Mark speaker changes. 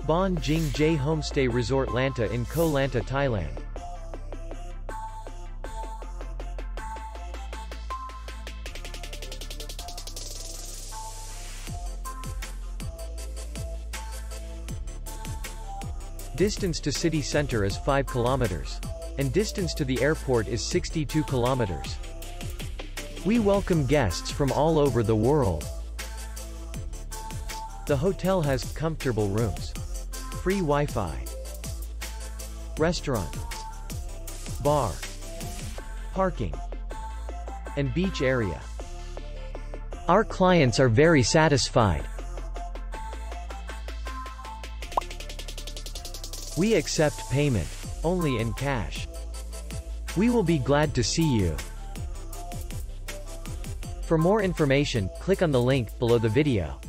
Speaker 1: Baan Jing Homestay Resort Lanta in Ko Lanta, Thailand. Distance to city center is 5 kilometers. And distance to the airport is 62 kilometers. We welcome guests from all over the world. The hotel has comfortable rooms, free Wi-Fi, restaurant, bar, parking, and beach area. Our clients are very satisfied. We accept payment only in cash. We will be glad to see you. For more information, click on the link below the video.